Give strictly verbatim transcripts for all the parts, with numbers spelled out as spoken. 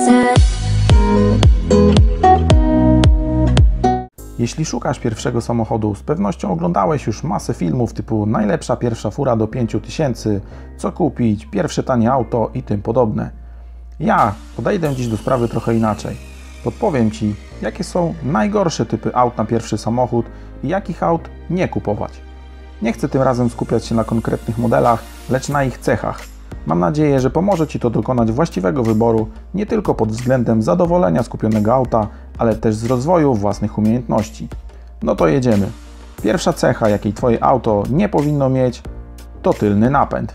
Jeśli szukasz pierwszego samochodu, z pewnością oglądałeś już masę filmów typu najlepsza pierwsza fura do pięciu tysięcy, co kupić, pierwsze tanie auto i tym podobne. Ja podejdę dziś do sprawy trochę inaczej. Podpowiem Ci, jakie są najgorsze typy aut na pierwszy samochód i jakich aut nie kupować. Nie chcę tym razem skupiać się na konkretnych modelach, lecz na ich cechach. Mam nadzieję, że pomoże Ci to dokonać właściwego wyboru, nie tylko pod względem zadowolenia z kupionego auta, ale też z rozwoju własnych umiejętności. No to jedziemy. Pierwsza cecha, jakiej Twoje auto nie powinno mieć, to tylny napęd.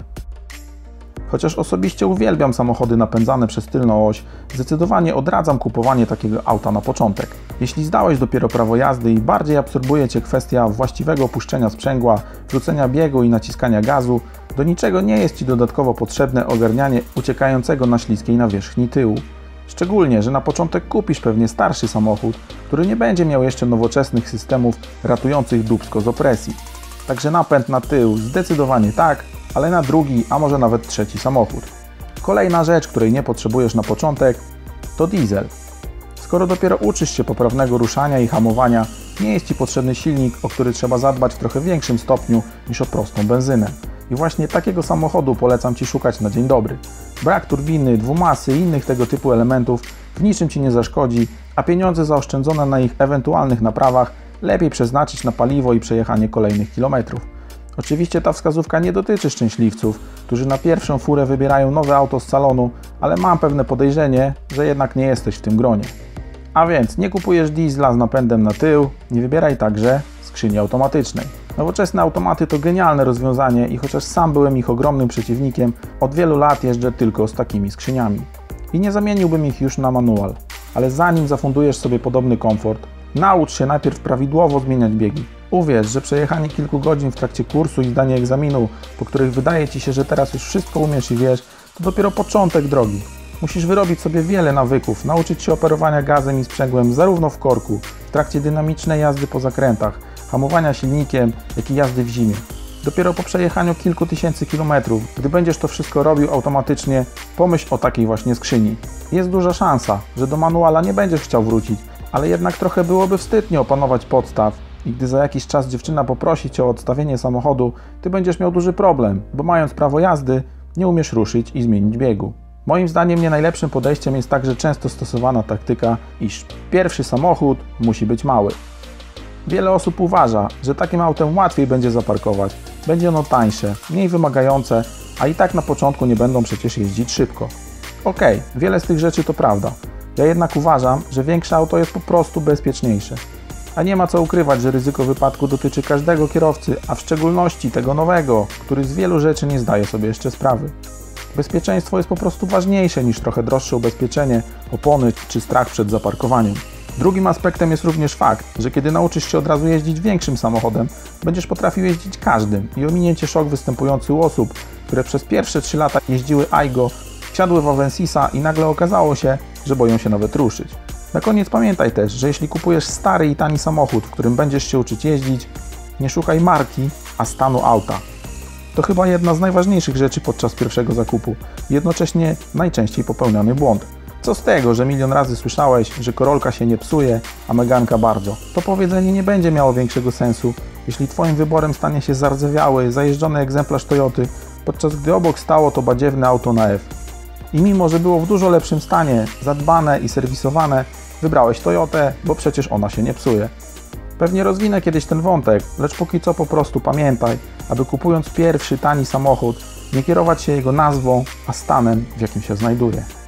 Chociaż osobiście uwielbiam samochody napędzane przez tylną oś, zdecydowanie odradzam kupowanie takiego auta na początek. Jeśli zdałeś dopiero prawo jazdy i bardziej absorbuje Cię kwestia właściwego opuszczenia sprzęgła, wrzucenia biegu i naciskania gazu, do niczego nie jest Ci dodatkowo potrzebne ogarnianie uciekającego na śliskiej nawierzchni tyłu. Szczególnie, że na początek kupisz pewnie starszy samochód, który nie będzie miał jeszcze nowoczesnych systemów ratujących dupsko z opresji. Także napęd na tył zdecydowanie tak, ale na drugi, a może nawet trzeci samochód. Kolejna rzecz, której nie potrzebujesz na początek, to diesel. Skoro dopiero uczysz się poprawnego ruszania i hamowania, nie jest Ci potrzebny silnik, o który trzeba zadbać w trochę większym stopniu niż o prostą benzynę. I właśnie takiego samochodu polecam Ci szukać na dzień dobry. Brak turbiny, dwumasy i innych tego typu elementów w niczym Ci nie zaszkodzi, a pieniądze zaoszczędzone na ich ewentualnych naprawach lepiej przeznaczyć na paliwo i przejechanie kolejnych kilometrów. Oczywiście ta wskazówka nie dotyczy szczęśliwców, którzy na pierwszą furę wybierają nowe auto z salonu, ale mam pewne podejrzenie, że jednak nie jesteś w tym gronie. A więc nie kupujesz diesla z napędem na tył, nie wybieraj także skrzyni automatycznej. Nowoczesne automaty to genialne rozwiązanie i chociaż sam byłem ich ogromnym przeciwnikiem, od wielu lat jeżdżę tylko z takimi skrzyniami. I nie zamieniłbym ich już na manual, ale zanim zafundujesz sobie podobny komfort, naucz się najpierw prawidłowo zmieniać biegi. Uwierz, że przejechanie kilku godzin w trakcie kursu i zdanie egzaminu, po których wydaje Ci się, że teraz już wszystko umiesz i wiesz, to dopiero początek drogi. Musisz wyrobić sobie wiele nawyków, nauczyć się operowania gazem i sprzęgłem zarówno w korku, w trakcie dynamicznej jazdy po zakrętach, hamowania silnikiem, jak i jazdy w zimie. Dopiero po przejechaniu kilku tysięcy kilometrów, gdy będziesz to wszystko robił automatycznie, pomyśl o takiej właśnie skrzyni. Jest duża szansa, że do manuala nie będziesz chciał wrócić, ale jednak trochę byłoby wstyd nie opanować podstaw i gdy za jakiś czas dziewczyna poprosi Cię o odstawienie samochodu, Ty będziesz miał duży problem, bo mając prawo jazdy, nie umiesz ruszyć i zmienić biegu. Moim zdaniem nie najlepszym podejściem jest także często stosowana taktyka, iż pierwszy samochód musi być mały. Wiele osób uważa, że takim autem łatwiej będzie zaparkować, będzie ono tańsze, mniej wymagające, a i tak na początku nie będą przecież jeździć szybko. Okej, okay, wiele z tych rzeczy to prawda. Ja jednak uważam, że większe auto jest po prostu bezpieczniejsze. A nie ma co ukrywać, że ryzyko wypadku dotyczy każdego kierowcy, a w szczególności tego nowego, który z wielu rzeczy nie zdaje sobie jeszcze sprawy. Bezpieczeństwo jest po prostu ważniejsze niż trochę droższe ubezpieczenie, opony czy strach przed zaparkowaniem. Drugim aspektem jest również fakt, że kiedy nauczysz się od razu jeździć większym samochodem, będziesz potrafił jeździć każdym i ominie Cię szok występujący u osób, które przez pierwsze trzy lata jeździły Aygo, wsiadły w Avensisa i nagle okazało się, że boją się nawet ruszyć. Na koniec pamiętaj też, że jeśli kupujesz stary i tani samochód, w którym będziesz się uczyć jeździć, nie szukaj marki, a stanu auta. To chyba jedna z najważniejszych rzeczy podczas pierwszego zakupu, jednocześnie najczęściej popełniany błąd. Co z tego, że milion razy słyszałeś, że Corolka się nie psuje, a Meganka bardzo. To powiedzenie nie będzie miało większego sensu, jeśli Twoim wyborem stanie się zardzewiały, zajeżdżony egzemplarz Toyoty, podczas gdy obok stało to badziewne auto na F. I mimo, że było w dużo lepszym stanie, zadbane i serwisowane, wybrałeś Toyotę, bo przecież ona się nie psuje. Pewnie rozwinę kiedyś ten wątek, lecz póki co po prostu pamiętaj, aby kupując pierwszy tani samochód, nie kierować się jego nazwą, a stanem, w jakim się znajduje.